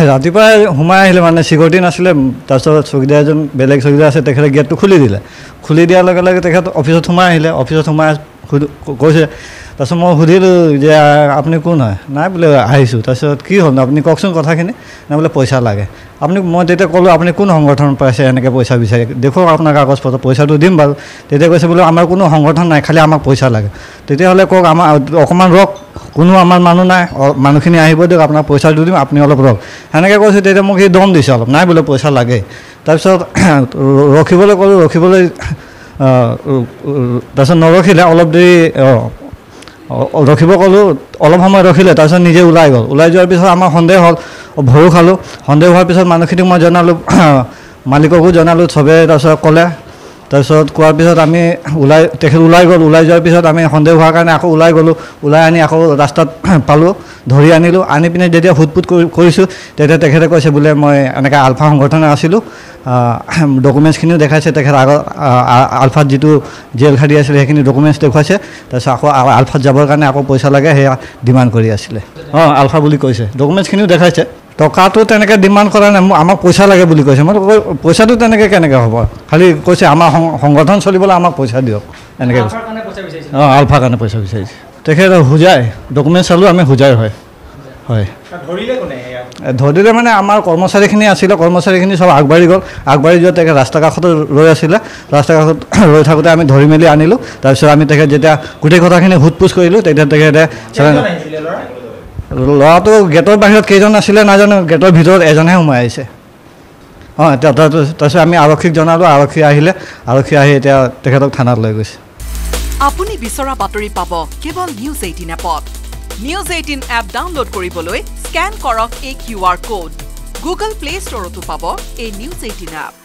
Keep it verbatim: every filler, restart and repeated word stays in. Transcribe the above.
ৰাতিপুৱা সোমাই আহিলে মানে চিকিউৰিটি নাছিলে তাৰপিছত চকীদাৰ এজন বেলেগ চকীদাৰ আছে তেখেতে গেটটো খুলি দিলে খুলি দিয়াৰ লগে লগে তেখেত অফিচত সোমাই আহিলে অফিচত সোমাই কৈছে তাৰপিছত মই সুধিলোঁ যে আপুনি কোন হয় নাই বোলে আহিছোঁ তাৰপিছত কি হ'ল আপুনি কওকচোন কথাখিনি নাই বোলে পইচা লাগে আপুনি মই তেতিয়া ক'লোঁ আপুনি কোন সংগঠনত পাইছে এনেকৈ পইচা বিচাৰি দেখুৱাওক আপোনাৰ কাগজ পত্ৰ পইচাটো দিম বাৰু তেতিয়া কৈছে বোলে আমাৰ কোনো সংগঠন নাই খালি আমাক পইচা লাগে তেতিয়াহ'লে কওক আমাৰ অকণমান ৰওক কোনো আমাৰ মানুহ নাই মানুহখিনি আহিব দিয়ক আপোনাৰ পইচাটো দিম আপুনি অলপ ৰওক সেনেকৈ কৈছোঁ তেতিয়া মোক সি দম দিছে অলপ নাই বোলে পইচা লাগে তাৰপিছত ৰখিবলৈ ক'লোঁ ৰখিবলৈ তাৰপিছত নৰখিলে অলপ দেৰি ৰখিব ক'লোঁ অলপ সময় ৰখিলে তাৰপিছত নিজে ওলাই গ'ল ওলাই যোৱাৰ পিছত আমাৰ সন্দেহ হ'ল ভয়ো খালোঁ সন্দেহ হোৱাৰ পিছত মানুহখিনিক মই জনালোঁ মালিককো জনালোঁ চবেই তাৰপিছত ক'লে তাৰপিছত কোৱাৰ পিছত আমি ওলাই তেখেত ওলাই গ'ল ওলাই যোৱাৰ পিছত আমি সন্দেহ হোৱাৰ কাৰণে আকৌ ওলাই গ'লোঁ ওলাই আনি আকৌ ৰাস্তাত পালোঁ ধৰি আনিলোঁ আনি পিনে যেতিয়া সোধপোছ কৰিছোঁ তেতিয়া তেখেতে কৈছে বোলে মই এনেকৈ আলফা সংগঠনে আছিলোঁ ডকুমেণ্টছখিনিও দেখাইছে তেখেত আগত আলফাত যিটো জেল খাটি আছিলে সেইখিনি ডকুমেণ্টছ দেখুৱাইছে তাৰপিছত আকৌ আলফাত যাবৰ কাৰণে আকৌ পইচা লাগে সেয়া ডিমাণ্ড কৰি আছিলে অঁ আলফা বুলি কৈছে ডকুমেণ্টছখিনিও দেখাইছে টকাটো তেনেকৈ ডিমাণ্ড কৰা নাই আমাক পইচা লাগে বুলি কৈছে মই পইচাটো তেনেকৈ কেনেকৈ হ'ব খালি কৈছে আমাৰ সংগঠন চলিবলৈ আমাক পইচা দিয়ক এনেকৈ কৈছে অঁ আলফাৰ কাৰণে পইচা বিচাৰিছে তেখেত হোজাই ডকুমেণ্টছ চালোঁ আমি হোজাই হয় হয় ধৰিলে মানে আমাৰ কৰ্মচাৰীখিনি আছিলে কৰ্মচাৰীখিনি চব আগবাঢ়ি গ'ল আগবাঢ়ি যোৱা তেখেত ৰাস্তা কাষত ৰৈ আছিলে ৰাস্তা কাষত ৰৈ থাকোঁতে আমি ধৰি মেলি আনিলোঁ তাৰপিছত আমি তেখেত যেতিয়া গোটেই কথাখিনি সোধপোছ কৰিলোঁ তেতিয়া তেখেতে ল'ৰাটো গেটৰ বাহিৰত কেইজন আছিলে নাজানো গেটৰ ভিতৰত এজনহে সোমাই আহিছে অঁ তাৰপিছত আমি আৰক্ষীক জনালোঁ আৰক্ষী আহিলে আৰক্ষী আহি এতিয়া তেখেতক থানাত লৈ গৈছে আপুনি বিচৰা বাতৰি পাব কেৱল নিউজ এইটিন এপত নিউজ এইটিন এপ ডাউনলোড কৰিবলৈ স্কেন কৰক এই Q R code Google Play ষ্টৰতো পাব এই নিউজ এইটিন এপ